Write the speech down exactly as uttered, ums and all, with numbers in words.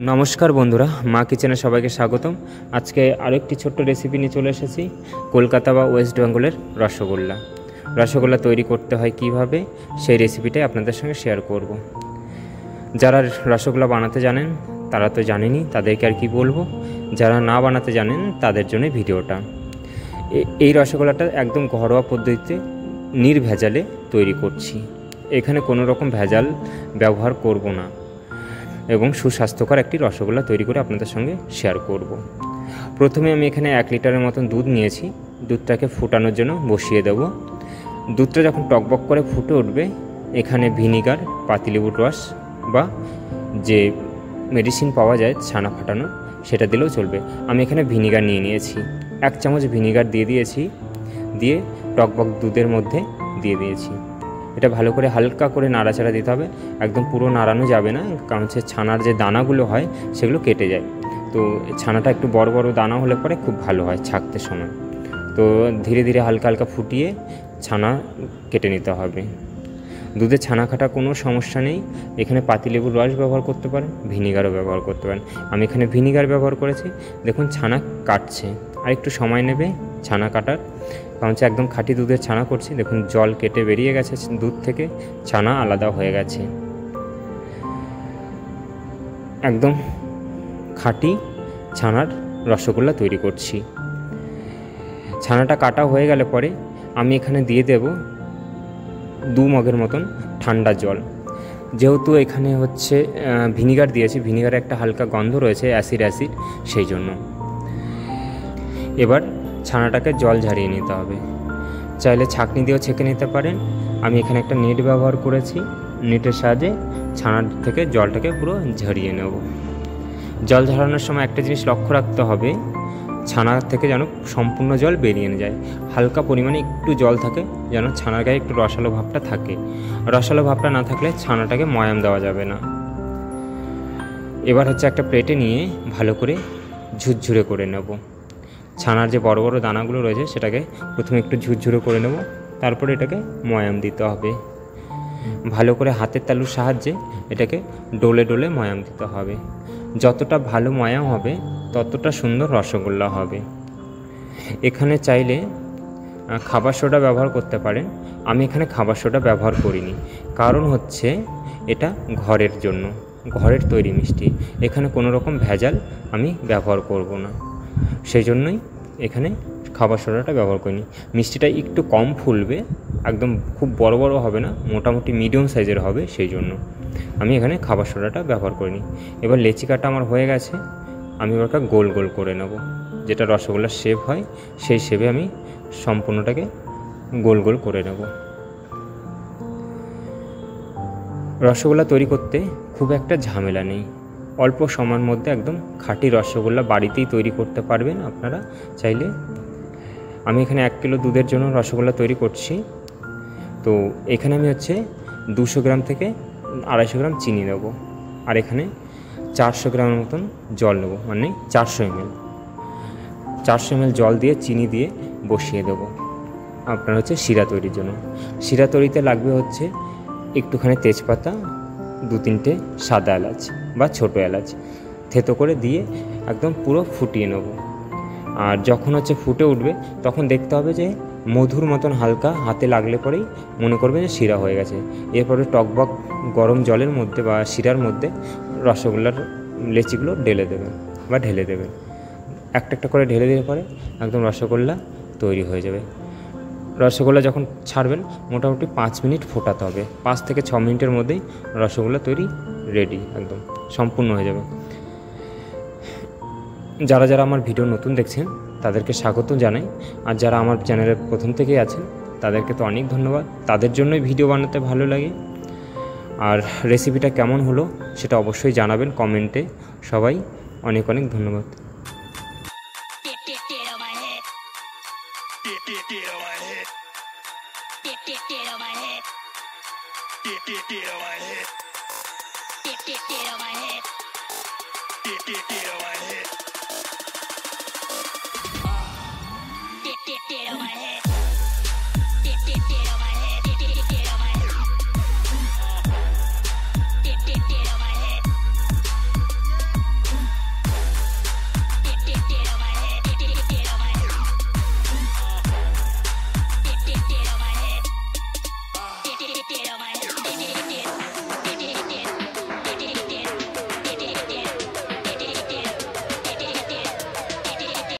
নমস্কার বন্ধুরা, মা কিচেনে সবাইকে স্বাগতম। আজকে আরেকটি ছোট্ট রেসিপি নিয়ে চলে এসেছি, কলকাতা বা ওয়েস্ট বেঙ্গলের রসগোল্লা। রসগোল্লা তৈরি করতে হয় কিভাবে, সেই রেসিপিটাই আপনাদের সঙ্গে শেয়ার করব। যারা রসগোল্লা বানাতে জানেন তারা তো জানেনই, তাদেরকে আর কি বলবো। যারা না বানাতে জানেন তাদের জন্য ভিডিওটা। এই রসগোল্লাটা একদম ঘরোয়া পদ্ধতিতে নির্ভেজালে তৈরি করছি। এখানে কোনো রকম ভেজাল ব্যবহার করব না এবং সুস্বাস্থ্যকর একটি রসগোল্লা তৈরি করে আপনাদের সঙ্গে শেয়ার করব। প্রথমে আমি এখানে এক লিটারের মতন দুধ নিয়েছি। দুধটাকে ফুটানোর জন্য বসিয়ে দেব। দুধটা যখন টকবক করে ফুটে উঠবে, এখানে ভিনিগার, পাতিলেবুর রস বা যে মেডিসিন পাওয়া যায় ছানা ফাটানোর, সেটা দিলেও চলবে। আমি এখানে ভিনিগার নিয়ে নিয়েছি। এক চামচ ভিনিগার দিয়ে দিয়েছি, দিয়ে টকবক দুধের মধ্যে দিয়ে দিয়েছি। এটা ভালো করে হালকা করে নাড়াচাড়া দিতে হবে, একদম পুরো নাড়ানো যাবে না, কারণ হচ্ছে ছানার যে দানাগুলো হয় সেগুলো কেটে যায়। তো ছানাটা একটু বড় বড় দানা হলে পরে খুব ভালো হয় ছাকতে সময়। তো ধীরে ধীরে হালকা হালকা ফুটিয়ে ছানা কেটে নিতে হবে। দুধে ছানা কাটা কোনো সমস্যা নেই। এখানে পাতিলেবুর রস ব্যবহার করতে পারেন, ভিনিগারও ব্যবহার করতে পারেন। আমি এখানে ভিনিগার ব্যবহার করেছি। দেখুন ছানা কাটছে, আর একটু সময় নেবে ছানা কাটার, কারণ হচ্ছে একদম খাঁটি দুধের ছানা করছি। দেখুন জল কেটে বেরিয়ে গেছে দুধ থেকে, ছানা আলাদা হয়ে গেছে। একদম খাঁটি ছানার রসগোল্লা তৈরি করছি। ছানাটা কাটা হয়ে গেলে পরে আমি এখানে দিয়ে দেব দু মগের মতন ঠান্ডা জল। যেহেতু এখানে হচ্ছে ভিনিগার দিয়েছি, ভিনিগারে একটা হালকা গন্ধ রয়েছে, অ্যাসিড অ্যাসিড, সেই জন্য। এবার ছানাটাকে জল ঝারিয়ে নিতে হবে। চাইলে ছাঁকনি দিয়েও ছেঁকে নিতে পারেন। আমি এখানে একটা নেট ব্যবহার করেছি। নেটের সাহায্যে ছানার থেকে জলটাকে পুরো ঝরিয়ে নেব। জল ঝরানোর সময় একটা জিনিস লক্ষ্য রাখতে হবে, ছানা থেকে যেন সম্পূর্ণ জল বেরিয়ে না যায়। হালকা পরিমাণে একটু জল থাকে, যেন ছানার গায়ে একটু রসালো ভাবটা থাকে। রসালো ভাবটা না থাকলে ছানাটাকে ময়াম দেওয়া যাবে না। এবার হচ্ছে একটা প্লেটে নিয়ে ভালো করে ঝুরঝুরে করে নেব। ছানার যে বড় বড় দানাগুলো রয়েছে সেটাকে প্রথমে একটু ঝুরঝুরে করে নেব, তারপরে এটাকে ময়াম দিতে হবে। ভালো করে হাতের তালুর সাহায্যে এটাকে ডলে ডলে ময়াম দিতে হবে। যতটা ভালো ময়াম হবে ততটা সুন্দর রসগোল্লা হবে। এখানে চাইলে খাবার সোডা ব্যবহার করতে পারেন। আমি এখানে খাবার সোডা ব্যবহার করিনি, কারণ হচ্ছে এটা ঘরের জন্য, ঘরের তৈরি মিষ্টি। এখানে কোনো রকম ভেজাল আমি ব্যবহার করব না, সেই জন্যই এখানে খাবার সোডাটা ব্যবহার করিনি। মিষ্টিটা একটু কম ফুলবে, একদম খুব বড় বড় হবে না, মোটামুটি মিডিয়াম সাইজের হবে, সেই জন্য আমি এখানে খাবার সোডাটা ব্যবহার করিনি। এবার লেচি কাটা আমার হয়ে গেছে। আমি ওটা গোল গোল করে নেব, যেটা রসগোল্লার শেপ হয় সেই শেপে আমি সম্পূর্ণটাকে গোল গোল করে নেব। রসগোল্লা তৈরি করতে খুব একটা ঝামেলা নেই, অল্প সময়ের মধ্যে একদম খাঁটি রসগোল্লা বাড়িতেই তৈরি করতে পারবেন আপনারা চাইলে। আমি এখানে এক কিলো দুধের জন্য রসগোল্লা তৈরি করছি। তো এখানে আমি হচ্ছে দুশো গ্রাম থেকে আড়াইশো গ্রাম চিনি নেব, আর এখানে চারশো গ্রামের মতন জল নেব, মানে চারশো এমএল চারশো এমএল জল দিয়ে চিনি দিয়ে বসিয়ে দেবো আপনার হচ্ছে শিরা তৈরির জন্য। শিরা তৈরিতে লাগবে হচ্ছে একটুখানি তেজপাতা, দু তিনটে সাদা এলাচ বা ছোটো এলাচ থেতো করে দিয়ে একদম পুরো ফুটিয়ে নেব। আর যখন হচ্ছে ফুটে উঠবে তখন দেখতে হবে যে মধুর মতন হালকা হাতে লাগলে পরেই মনে করবে যে শিরা হয়ে গেছে। এরপরে টকবক গরম জলের মধ্যে বা শিরার মধ্যে রসগোল্লার লেচিগুলো ঢেলে দেবেন বা ঢেলে দেবেন। একটা একটা করে ঢেলে দিলে পরে একদম রসগোল্লা তৈরি হয়ে যাবে। রসগোল্লা যখন ছাড়বেন মোটামুটি পাঁচ মিনিট ফোটাতে হবে। পাঁচ থেকে ছ মিনিটের মধ্যেই রসগোল্লা তৈরি রেডি, একদম সম্পূর্ণ হয়ে যাবে। যারা যারা আমার ভিডিও নতুন দেখছেন তাদেরকে স্বাগত জানাই, আর যারা আমার চ্যানেলের প্রথম থেকেই আছেন তাদেরকে তো অনেক ধন্যবাদ। তাদের জন্যই ভিডিও বানাতে ভালো লাগে। আর রেসিপিটা কেমন হলো সেটা অবশ্যই জানাবেন কমেন্টে। সবাই অনেক অনেক ধন্যবাদ। Get on my head.